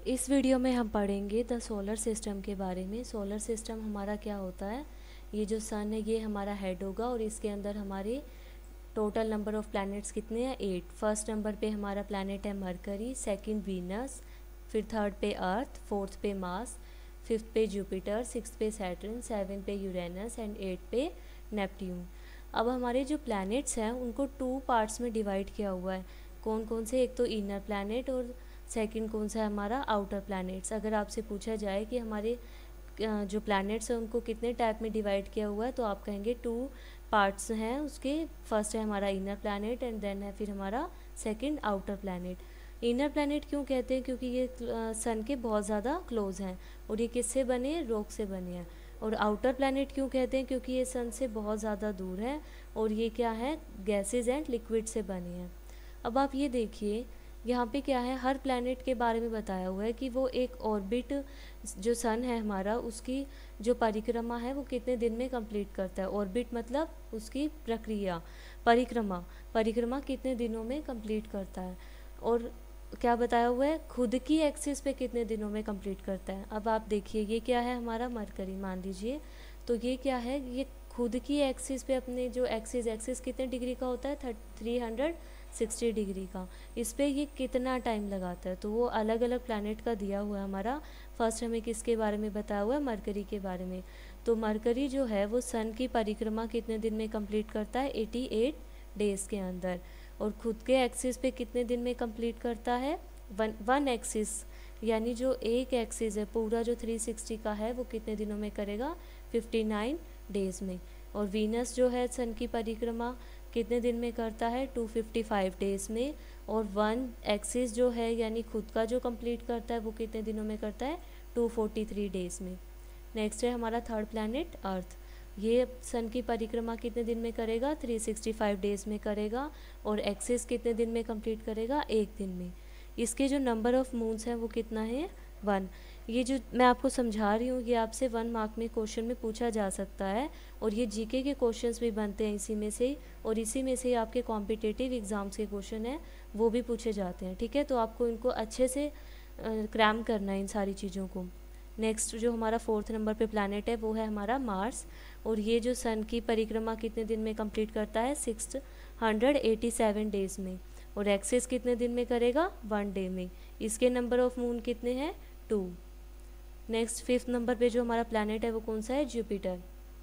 इस वीडियो में हम पढ़ेंगे द सोलर सिस्टम के बारे में। सोलर सिस्टम हमारा क्या होता है। ये जो सन है ये हमारा हेड होगा और इसके अंदर हमारे टोटल नंबर ऑफ प्लैनेट्स कितने हैं 8। फर्स्ट नंबर पे हमारा प्लैनेट है मरकरी, सेकंड वीनस, फिर थर्ड पे अर्थ, फोर्थ पे मार्स, फिफ्थ पे जुपिटर, सिक्स्थ पे सैटर्न, सेवन पे यूरेनस एंड 8 पे नेपट्यून। अब हमारे जो प्लैनेट्स हैं उनको 2 पार्ट्स में डिवाइड किया हुआ है। कौन कौन से, एक तो इनर प्लैनेट और सेकंड कौन सा है हमारा आउटर प्लैनेट्स। अगर आपसे पूछा जाए कि हमारे जो प्लैनेट्स हैं उनको कितने टाइप में डिवाइड किया हुआ है तो आप कहेंगे 2 पार्ट्स हैं उसके। फर्स्ट है हमारा इनर प्लैनेट एंड देन है फिर हमारा second outer planet. Inner planet क्यों कहते हैं, क्योंकि ये सन के बहुत ज़्यादा क्लोज हैं और ये किससे बने, रॉक से बने हैं। और आउटर प्लैनेट क्यों कहते हैं, क्योंकि ये सन से बहुत ज़्यादा दूर है और ये क्या है, गैसेज एंड लिक्विड से बने हैं। अब आप ये देखिए यहाँ पे क्या है, हर प्लैनेट के बारे में बताया हुआ है कि वो एक ऑर्बिट, जो सन है हमारा उसकी जो परिक्रमा है वो कितने दिन में कंप्लीट करता है। ऑर्बिट मतलब उसकी प्रक्रिया, परिक्रमा, परिक्रमा कितने दिनों में कंप्लीट करता है। और क्या बताया हुआ है, खुद की एक्सिस पे कितने दिनों में कंप्लीट करता है। अब आप देखिए ये क्या है हमारा मरकरी मान लीजिए, तो ये क्या है, ये खुद की एक्सिस पे अपने जो एक्सिस कितने डिग्री का होता है 360 डिग्री का, इस पर ये कितना टाइम लगाता है। तो वो अलग अलग प्लैनेट का दिया हुआ है हमारा। फर्स्ट हमें किसके बारे में बताया हुआ है, मरकरी के बारे में। तो मरकरी जो है वो सन की परिक्रमा कितने दिन में कंप्लीट करता है, 88 डेज़ के अंदर। और खुद के एक्सिस पे कितने दिन में कंप्लीट करता है, वन एक्सिस, यानी जो एक एक्सिस है पूरा जो 360 का है वो कितने दिनों में करेगा, 59 डेज़ में। और वीनस जो है सन की परिक्रमा कितने दिन में करता है, 255 डेज़ में। और वन एक्सिस जो है यानी खुद का जो कंप्लीट करता है वो कितने दिनों में करता है, 243 डेज़ में। नेक्स्ट है हमारा थर्ड प्लैनेट अर्थ। ये सन की परिक्रमा कितने दिन में करेगा, 365 डेज़ में करेगा। और एक्सिस कितने दिन में कंप्लीट करेगा, एक दिन में। इसके जो नंबर ऑफ मून्स हैं वो कितना है, 1। ये जो मैं आपको समझा रही हूँ ये आपसे 1 मार्क में क्वेश्चन में पूछा जा सकता है और ये जीके के क्वेश्चंस भी बनते हैं इसी में से, और इसी में से आपके कॉम्पिटिटिव एग्ज़ाम्स के क्वेश्चन हैं वो भी पूछे जाते हैं। ठीक है, तो आपको इनको अच्छे से क्रैम करना है इन सारी चीज़ों को। नेक्स्ट जो हमारा फोर्थ नंबर पे प्लैनेट है वो है हमारा मार्स। और ये जो सन की परिक्रमा कितने दिन में कंप्लीट करता है, 687 डेज़ में। और एक्सिस कितने दिन में करेगा, 1 डे में। इसके नंबर ऑफ मून कितने हैं, 2। नेक्स्ट फिफ्थ नंबर पे जो हमारा प्लैनेट है वो कौन सा है, जुपिटर।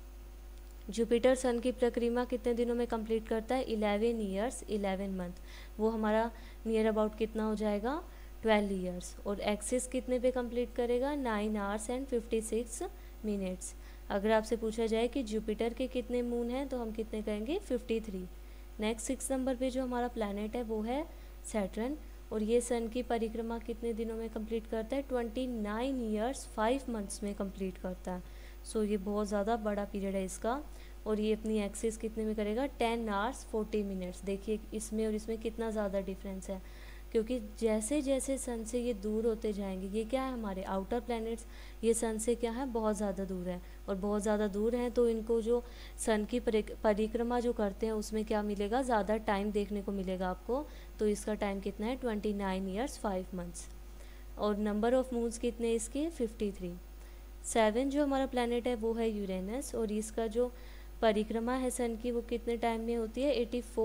जुपिटर सन की परिक्रमा कितने दिनों में कंप्लीट करता है, 11 ईयर्स 11 मंथ। वो हमारा नियर अबाउट कितना हो जाएगा, 12 ईयर्स। और एक्सिस कितने पे कंप्लीट करेगा, 9 आवर्स एंड 56 मिनट्स। अगर आपसे पूछा जाए कि जुपिटर के कितने मून हैं तो हम कितने कहेंगे, 53। नेक्स्ट 6 नंबर पे जो हमारा प्लैनेट है वो है सैटर्न। और ये सन की परिक्रमा कितने दिनों में कंप्लीट करता है, 29 ईयर्स 5 मंथ्स में कंप्लीट करता है। सो ये बहुत ज़्यादा बड़ा पीरियड है इसका। और ये अपनी एक्सिस कितने में करेगा, 10 आवर्स 40 मिनट्स। देखिए इसमें और इसमें कितना ज़्यादा डिफरेंस है, क्योंकि जैसे जैसे सन से ये दूर होते जाएंगे, ये क्या है हमारे आउटर प्लैनेट्स, ये सन से क्या है, बहुत ज़्यादा दूर है। और बहुत ज़्यादा दूर हैं तो इनको जो सन की परिक्रमा जो करते हैं उसमें क्या मिलेगा, ज़्यादा टाइम देखने को मिलेगा आपको। तो इसका टाइम कितना है, 29 ईयर्स 5 मंथ्स। और नंबर ऑफ मून्स कितने इसके, 53। 7 जो हमारा प्लैनेट है वो है यूरेनस। और इसका जो परिक्रमा है सन की वो कितने टाइम में होती है,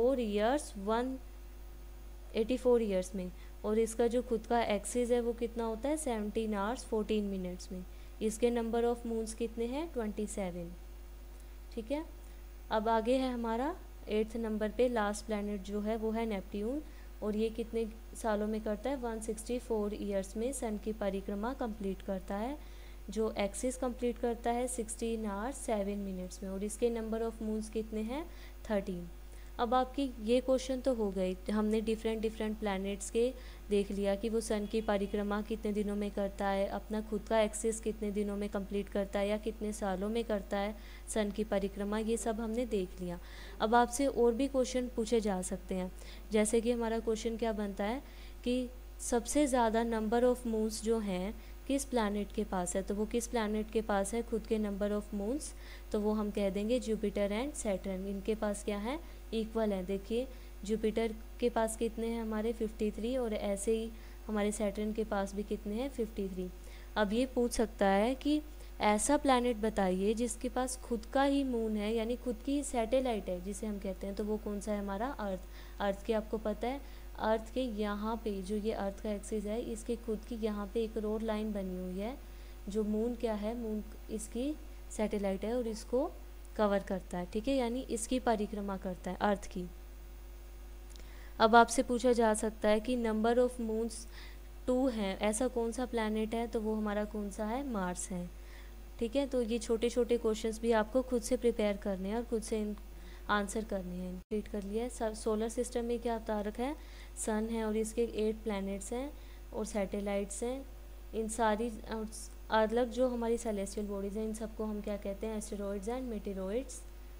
84 ईयर्स में। और इसका जो खुद का एक्सिस है वो कितना होता है, 17 आवर्स 14 मिनट्स में। इसके नंबर ऑफ मून्स कितने हैं, 27। ठीक है, अब आगे है हमारा 8th नंबर पे लास्ट प्लैनेट जो है वो है नेपट्यून। और ये कितने सालों में करता है, 164 ईयर्स में सन की परिक्रमा कंप्लीट करता है। जो एक्सिस कंप्लीट करता है 16 आवर्स 7 मिनट्स में। और इसके नंबर ऑफ मून्स कितने हैं, 13। अब आपकी ये क्वेश्चन तो हो गए, हमने डिफरेंट प्लैनेट्स के देख लिया कि वो सन की परिक्रमा कितने दिनों में करता है, अपना खुद का एक्सिस कितने दिनों में कंप्लीट करता है या कितने सालों में करता है सन की परिक्रमा, ये सब हमने देख लिया। अब आपसे और भी क्वेश्चन पूछे जा सकते हैं, जैसे कि हमारा क्वेश्चन क्या बनता है कि सबसे ज़्यादा नंबर ऑफ़ मून्स जो हैं किस प्लैनेट के पास है। तो वो किस प्लैनेट के पास है खुद के नंबर ऑफ़ मून्स, तो वो हम कह देंगे जुपिटर एंड सैटर्न। इनके पास क्या है, इक्वल है। देखिए जुपिटर के पास कितने हैं हमारे, 53। और ऐसे ही हमारे सैटर्न के पास भी कितने हैं 53। अब ये पूछ सकता है कि ऐसा प्लैनेट बताइए जिसके पास खुद का ही मून है, यानी खुद की सैटेलाइट है जिसे हम कहते हैं, तो वो कौन सा है हमारा अर्थ। अर्थ के आपको पता है अर्थ के यहाँ पे जो ये अर्थ का एक्सिस है इसके खुद की यहाँ पे एक और लाइन बनी हुई है जो मून क्या है, मून इसकी सैटेलाइट है और इसको कवर करता है, ठीक है, यानी इसकी परिक्रमा करता है अर्थ की। अब आपसे पूछा जा सकता है कि नंबर ऑफ मून्स 2 हैं, ऐसा कौन सा प्लैनेट है, तो वो हमारा कौन सा है, मार्स है, ठीक है। तो ये छोटे छोटे क्वेश्चंस भी आपको खुद से प्रिपेयर करने हैं और खुद से आंसर करने हैं। कंप्लीट कर लिया है। सोलर सिस्टम में क्या तारक है, सन है और इसके 8 प्लैनेट्स हैं और सैटेलाइट्स हैं। इन सारी अलग जो हमारी सेलेस्टियल बॉडीज़ हैं इन सबको हम क्या कहते हैं, एस्टेरॉइड्स एंड मेटेरॉइड्स।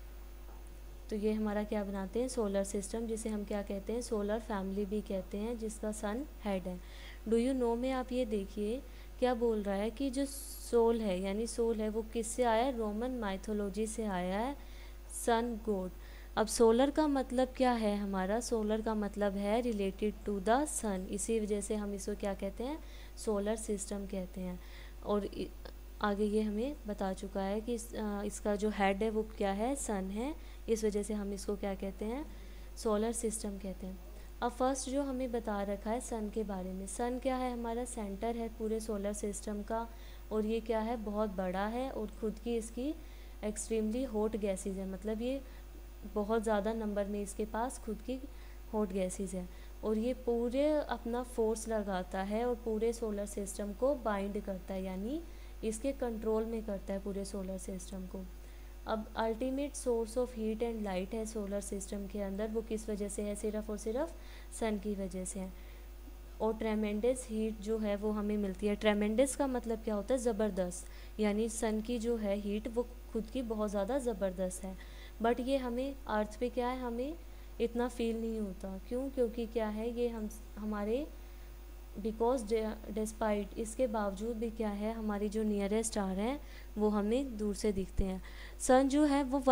तो ये हमारा क्या बनाते हैं, सोलर सिस्टम, जिसे हम क्या कहते हैं, सोलर फैमिली भी कहते हैं, जिसका सन हेड है। डू यू नो में आप ये देखिए क्या बोल रहा है कि जो सोल है यानी सोल है वो किससे आया है, रोमन माइथोलॉजी से आया है, सन गॉड। अब सोलर का मतलब क्या है हमारा, सोलर का मतलब है रिलेटेड टू द सन, इसी वजह से हम इसको क्या कहते हैं, सोलर सिस्टम कहते हैं। और आगे ये हमें बता चुका है कि इसका जो हेड है वो क्या है, सन है, इस वजह से हम इसको क्या कहते हैं, सोलर सिस्टम कहते हैं। अब फर्स्ट जो हमें बता रखा है सन के बारे में, सन क्या है, हमारा सेंटर है पूरे सोलर सिस्टम का और ये क्या है, बहुत बड़ा है और ख़ुद की इसकी एक्सट्रीमली हॉट गैसेज है, मतलब ये बहुत ज़्यादा नंबर में इसके पास खुद की हॉट गैसेज है और ये पूरे अपना फोर्स लगाता है और पूरे सोलर सिस्टम को बाइंड करता है, यानी इसके कंट्रोल में करता है पूरे सोलर सिस्टम को। अब ultimate source of heat and light है सोलर सिस्टम के अंदर, वो किस वजह से है, सिर्फ और सिर्फ सन की वजह से है। और ट्रेमेंडस हीट जो है वो हमें मिलती है, ट्रेमेंडस का मतलब क्या होता है, ज़बरदस्त, यानी सन की जो है हीट वो खुद की बहुत ज़्यादा ज़बरदस्त है। बट ये हमें अर्थ पे क्या है, हमें इतना फील नहीं होता, क्यों, क्योंकि क्या है ये हमारे बिकॉज डिस्पाइट इसके बावजूद भी क्या है, हमारी जो नियरेस्ट स्टार हैं वो हमें दूर से दिखते हैं। सन जो है वो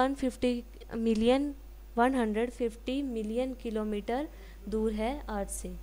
150 मिलियन किलोमीटर दूर है अर्थ से।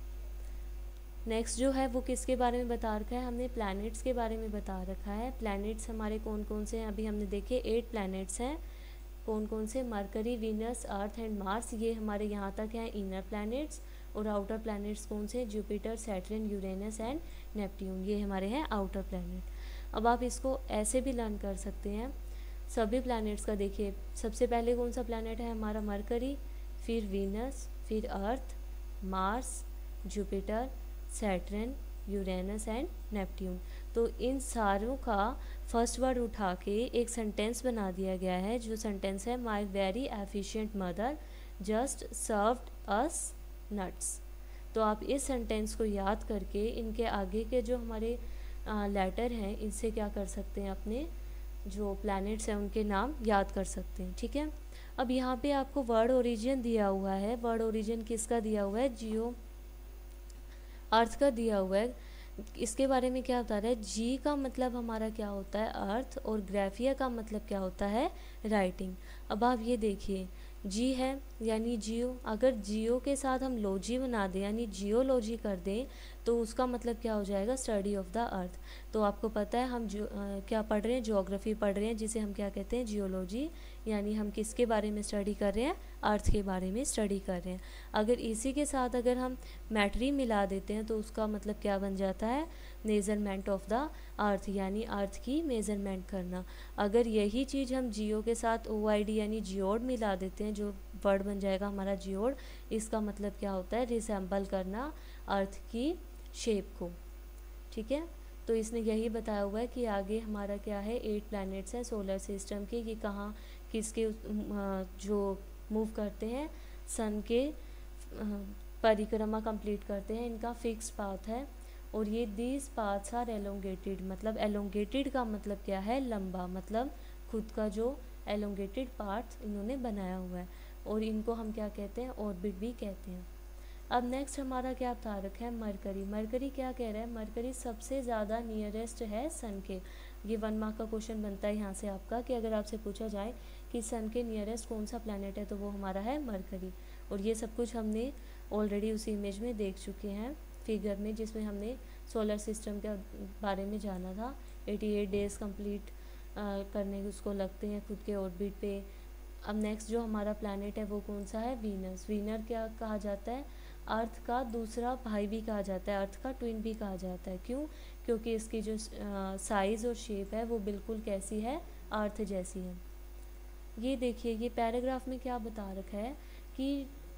नेक्स्ट जो है वो किसके बारे में बता रखा है, हमने प्लैनेट्स के बारे में बता रखा है। प्लैनेट्स हमारे कौन कौन से हैं, अभी हमने देखे 8 प्लैनेट्स हैं, कौन कौन से, Mercury, Venus, Earth and Mars, ये हमारे यहाँ तक हैं इनर प्लैनेट्स। और आउटर प्लैनेट्स कौन से, Jupiter, Saturn, Uranus and Neptune, ये हमारे हैं आउटर प्लैनेट। अब आप इसको ऐसे भी लर्न कर सकते हैं सभी प्लैनेट्स का। देखिए सबसे पहले कौन सा प्लैनेट है हमारा, मरकरी, फिर वीनस, फिर Earth, Mars, Jupiter, Saturn, Uranus and Neptune. तो इन सारों का फर्स्ट वर्ड उठा के एक सेंटेंस बना दिया गया है, जो सेंटेंस है, my very efficient mother just served us nuts. तो आप इस सेंटेंस को याद करके इनके आगे के जो हमारे लेटर हैं इनसे क्या कर सकते हैं, अपने जो प्लैनेट्स हैं उनके नाम याद कर सकते हैं, ठीक है। अब यहाँ पे आपको वर्ड ओरिजिन दिया हुआ है, वर्ड ओरिजिन किसका दिया हुआ है, जियो अर्थ का दिया हुआ है। इसके बारे में क्या बता रहा है, जी का मतलब हमारा क्या होता है, अर्थ, और ग्राफिया का मतलब क्या होता है, राइटिंग। अब आप ये देखिए जी है यानी जियो, अगर जियो के साथ हम लॉजी बना दें यानी जियोलॉजी कर दें तो उसका मतलब क्या हो जाएगा, स्टडी ऑफ द अर्थ। तो आपको पता है हम क्या पढ़ रहे हैं, ज्योग्राफी पढ़ रहे हैं, जिसे हम क्या कहते हैं, जियोलॉजी, यानी हम किसके बारे में स्टडी कर रहे हैं, अर्थ के बारे में स्टडी कर रहे हैं। अगर इसी के साथ अगर हम मैट्री मिला देते हैं तो उसका मतलब क्या बन जाता है, मेज़रमेंट ऑफ द अर्थ, यानी अर्थ की मेज़रमेंट करना। अगर यही चीज़ हम जियो के साथ OID यानी जियोड मिला देते हैं, जो वर्ड बन जाएगा हमारा जियोड, इसका मतलब क्या होता है, रिसेंबल करना अर्थ की शेप को, ठीक है। तो इसने यही बताया हुआ है कि आगे हमारा क्या है, 8 प्लैनेट्स हैं सोलर सिस्टम के, ये कहाँ किसके जो मूव करते हैं, सन के परिक्रमा कंप्लीट करते हैं, इनका फिक्स पाथ है। और ये दीज पाथ्स आर एलोंगेटेड, मतलब एलोंगेटेड का मतलब क्या है, लंबा, मतलब खुद का जो एलोंगेटेड पार्ट इन्होंने बनाया हुआ है, और इनको हम क्या कहते हैं, ऑर्बिट भी कहते हैं। अब नेक्स्ट हमारा क्या बता रखा है, मरकरी। मरकरी क्या कह रहा है, मरकरी सबसे ज़्यादा नियरेस्ट है सन के। ये 1 मार्क का क्वेश्चन बनता है यहाँ से आपका, कि अगर आपसे पूछा जाए कि सन के नियरेस्ट कौन सा प्लैनेट है तो वो हमारा है मरकरी। और ये सब कुछ हमने ऑलरेडी उसी इमेज में देख चुके हैं। फिगर में, जिसमें हमने सोलर सिस्टम के बारे में जाना था। 88 डेज़ कंप्लीट करने उसको लगते हैं खुद के ऑर्बिट पे। अब नेक्स्ट जो हमारा प्लैनेट है वो कौन सा है? वीनस। वीनर क्या कहा जाता है? अर्थ का दूसरा भाई भी कहा जाता है, अर्थ का ट्विन भी कहा जाता है। क्यों? क्योंकि इसकी जो साइज़ और शेप है वो बिल्कुल कैसी है? अर्थ जैसी है। ये देखिए, ये पैराग्राफ में क्या बता रखा है कि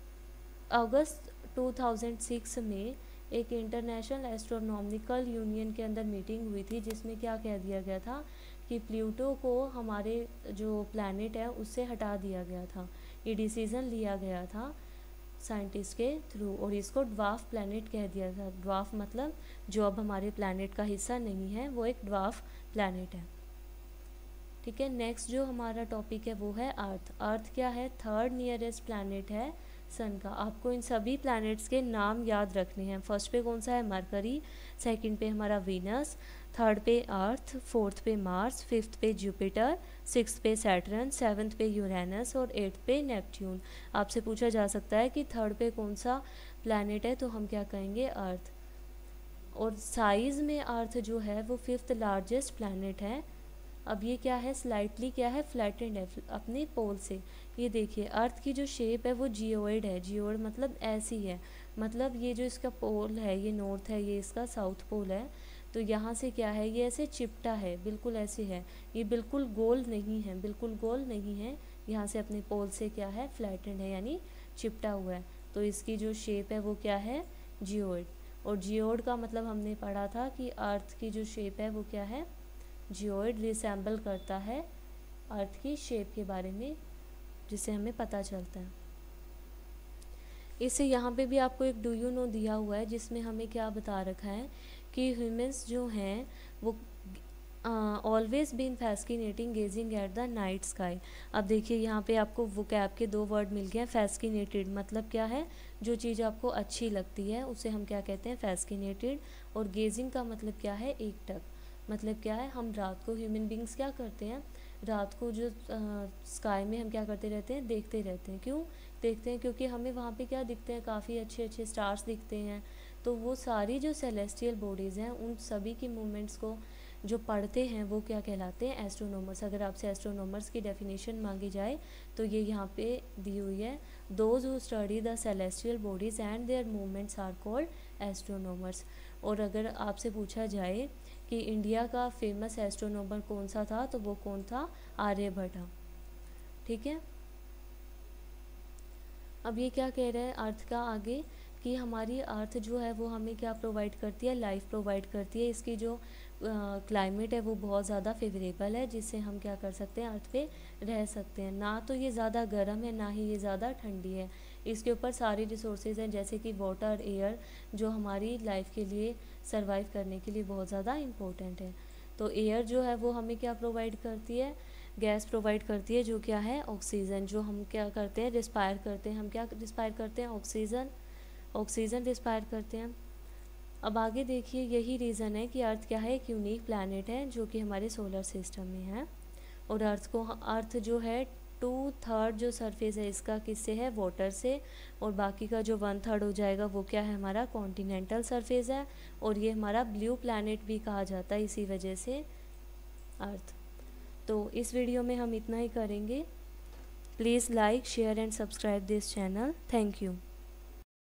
अगस्त 2006 में एक इंटरनेशनल एस्ट्रोनॉमिकल यूनियन के अंदर मीटिंग हुई थी, जिसमें क्या कह दिया गया था कि प्लूटो को हमारे जो प्लैनेट है उससे हटा दिया गया था। ये डिसीज़न लिया गया था साइंटिस्ट के थ्रू, और इसको ड्वार्फ प्लैनेट कह दिया था। ड्वार्फ मतलब जो अब हमारे प्लैनेट का हिस्सा नहीं है, वो एक ड्वार्फ प्लैनेट है। ठीक है, नेक्स्ट जो हमारा टॉपिक है वो है अर्थ। अर्थ क्या है? थर्ड नियरेस्ट प्लैनेट है सन का। आपको इन सभी प्लैनेट्स के नाम याद रखने हैं। फर्स्ट पे कौन सा है? मरकरी, सेकंड पे हमारा वीनस, थर्ड पे अर्थ, फोर्थ पे मार्स, फिफ्थ पे जुपिटर, सिक्स्थ पे सैटर्न, सेवन्थ पे यूरेनस और एट्थ पे नेपट्यून। आपसे पूछा जा सकता है कि थर्ड पे कौन सा प्लैनेट है, तो हम क्या कहेंगे? अर्थ। और साइज़ में अर्थ जो है वो फिफ्थ लार्जेस्ट प्लैनेट है। अब ये क्या है? स्लाइटली क्या है? फ्लैटेंड है अपने पोल से। ये देखिए, अर्थ की जो शेप है वो जियोइड है। जियोइड मतलब ऐसी है, मतलब ये जो इसका पोल है ये नॉर्थ है, ये इसका साउथ पोल है। तो यहाँ से क्या है? ये ऐसे चिपटा है, बिल्कुल ऐसे है। ये बिल्कुल गोल नहीं है, बिल्कुल गोल नहीं है। यहाँ से अपने पोल से क्या है? फ्लैटेंड है, यानी चिपटा हुआ है। तो इसकी जो शेप है वो क्या है? जियोइड। और जियोइड का मतलब हमने पढ़ा था कि अर्थ की जो शेप है वो क्या है? जियोइड रिसेंबल करता है अर्थ की शेप के बारे में, जिससे हमें पता चलता है। इससे यहाँ पे भी आपको एक डू यू नो दिया हुआ है, जिसमें हमें क्या बता रखा है कि ह्यूमंस जो हैं वो always been fascinating gazing at the night sky. अब देखिए, यहाँ पे आपको वोकैब के दो वर्ड मिल गए हैं। फैस्किनेटेड मतलब क्या है? जो चीज़ आपको अच्छी लगती है उसे हम क्या कहते हैं? फैस्किनेटेड। और गेजिंग का मतलब क्या है? एकटक। मतलब क्या है? हम रात को ह्यूमन बींग्स क्या करते हैं? रात को जो स्काई में हम क्या करते रहते हैं? देखते रहते हैं। क्यों देखते हैं? क्योंकि हमें वहाँ पे क्या दिखते हैं? काफ़ी अच्छे अच्छे स्टार्स दिखते हैं। तो वो सारी जो सेलेस्टियल बॉडीज़ हैं उन सभी की मूवमेंट्स को जो पढ़ते हैं वो क्या कहलाते हैं? एस्ट्रोनॉमर्स। अगर आपसे एस्ट्रोनॉमर्स की डेफिनेशन मांगी जाए तो ये यहाँ पे दी हुई है। Those who study the celestial bodies and their movements are called astronomers. और अगर आपसे पूछा जाए कि इंडिया का फेमस एस्ट्रोनॉमर कौन सा था, तो वो कौन था? आर्यभट्ट। ठीक है, अब ये क्या कह रहा है अर्थ का आगे कि हमारी अर्थ जो है वो हमें क्या प्रोवाइड करती है? लाइफ प्रोवाइड करती है। इसकी जो क्लाइमेट है वो बहुत ज़्यादा फेवरेबल है, जिससे हम क्या कर सकते हैं? अर्थ पे रह सकते हैं। ना तो ये ज़्यादा गर्म है, ना ही ये ज़्यादा ठंडी है। इसके ऊपर सारी रिसोर्सेज हैं, जैसे कि वाटर, एयर, जो हमारी लाइफ के लिए सर्वाइव करने के लिए बहुत ज़्यादा इम्पोर्टेंट है। तो एयर जो है वो हमें क्या प्रोवाइड करती है? गैस प्रोवाइड करती है, जो क्या है? ऑक्सीजन। जो हम क्या करते हैं? रिस्पायर करते हैं। हम क्या रिस्पायर करते हैं? ऑक्सीजन। ऑक्सीजन रिस्पायर करते हैं। अब आगे देखिए, यही रीज़न है कि अर्थ क्या है? एक यूनिक प्लैनेट है जो कि हमारे सोलर सिस्टम में है। और अर्थ जो है 2/3 जो सरफेस है इसका किससे है? वाटर से। और बाकी का जो 1/3 हो जाएगा वो क्या है? हमारा कॉन्टिनेंटल सरफेस है। और ये हमारा ब्लू प्लैनेट भी कहा जाता है इसी वजह से अर्थ। तो इस वीडियो में हम इतना ही करेंगे। Please like, share and subscribe this channel. Thank you.